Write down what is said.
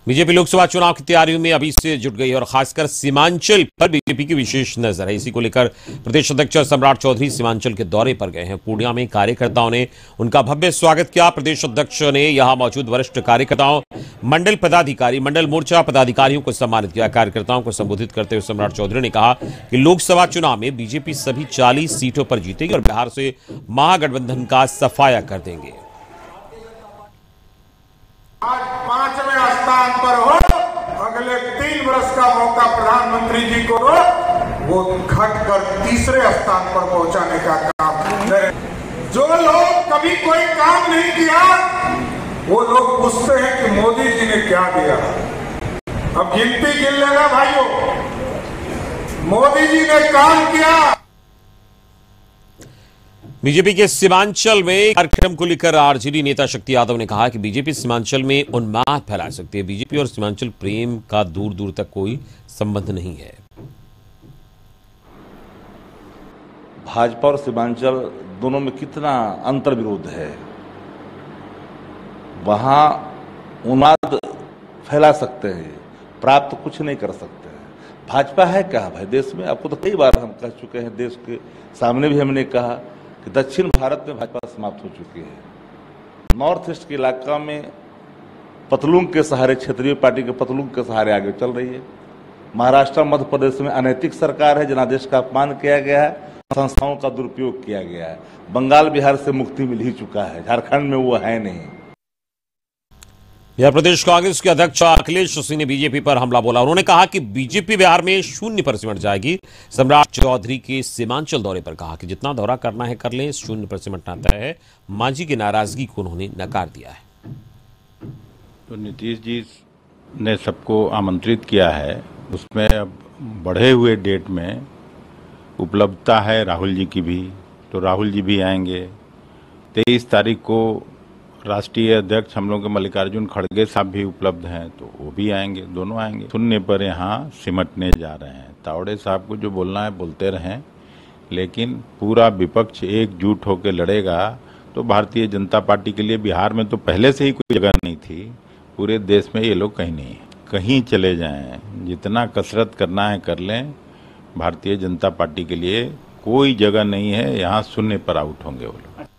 BJP Lok Sabha चुनाव की तैयारियों में अभी से जुट गई है और खासकर सीमांचल पर बीजेपी की विशेष नजर है। इसी को लेकर प्रदेश अध्यक्ष सम्राट चौधरी सीमांचल के दौरे पर गए हैं। पूर्णिया में कार्यकर्ताओं ने उनका भव्य स्वागत किया। प्रदेश अध्यक्ष ने यहां मौजूद वरिष्ठ कार्यकर्ताओं, मंडल पदाधिकारी, मंडल मोर्चा पदाधिकारियों को सम्मानित किया। कार्यकर्ताओं को संबोधित करते हुए सम्राट चौधरी ने कहा कि लोकसभा चुनाव में बीजेपी सभी 40 सीटों पर जीतेगी और बिहार से महागठबंधन का सफाया कर देंगे। आज 5वें स्थान पर हो, अगले 3 वर्ष का मौका प्रधानमंत्री जी को दो, वो घटकर तीसरे स्थान पर पहुंचाने का काम करें। जो लोग कभी कोई काम नहीं किया, वो लोग पूछते हैं कि मोदी जी ने क्या दिया। अब गिनती गिन लेना भाइयों, मोदी जी ने काम किया। बीजेपी के सीमांचल में कार्यक्रम को लेकर आरजेडी नेता शक्ति यादव ने कहा कि बीजेपी सीमांचल में उन्माद फैला सकती है। बीजेपी और सीमांचल प्रेम का दूर दूर तक कोई संबंध नहीं है। भाजपा और सीमांचल दोनों में कितना अंतर विरोध है। वहां उन्माद फैला सकते हैं, प्राप्त कुछ नहीं कर सकते हैं। भाजपा है क्या भाई देश में? आपको तो कई बार हम कह चुके हैं, देश के सामने भी हमने कहा कि दक्षिण भारत में भाजपा समाप्त हो चुकी है। नॉर्थ ईस्ट के इलाका में पतलून के सहारे, क्षेत्रीय पार्टी के पतलून के सहारे आगे चल रही है। महाराष्ट्र मध्य प्रदेश में अनैतिक सरकार है, जनादेश का अपमान किया गया है, संस्थाओं का दुरुपयोग किया गया है। बंगाल बिहार से मुक्ति मिल ही चुका है, झारखंड में वो है नहीं। बिहार प्रदेश कांग्रेस के अध्यक्ष अखिलेश सिंह ने बीजेपी पर हमला बोला। उन्होंने कहा कि बीजेपी बिहार में शून्य पर सिमट जाएगी। सम्राट चौधरी के सीमांचल दौरे पर कहा कि जितना दौरा करना है कर लें, शून्य पर सिमटना तय है। मांझी की नाराजगी को उन्होंने नकार दिया है। तो नीतीश जी ने सबको आमंत्रित किया है, उसमें अब बढ़े हुए डेट में उपलब्धता है राहुल जी की भी, तो राहुल जी भी आएंगे। 23 तारीख को राष्ट्रीय अध्यक्ष हम लोग के मल्लिकार्जुन खड़गे साहब भी उपलब्ध हैं, तो वो भी आएंगे, दोनों आएंगे। सुनने पर यहाँ सिमटने जा रहे हैं। तावड़े साहब को जो बोलना है बोलते रहें, लेकिन पूरा विपक्ष एकजुट होकर लड़ेगा तो भारतीय जनता पार्टी के लिए बिहार में तो पहले से ही कोई जगह नहीं थी। पूरे देश में ये लोग कहीं नहीं है। कहीं चले जाएं, जितना कसरत करना है कर लें, भारतीय जनता पार्टी के लिए कोई जगह नहीं है। यहाँ शून्य पर आउट होंगे वो लोग।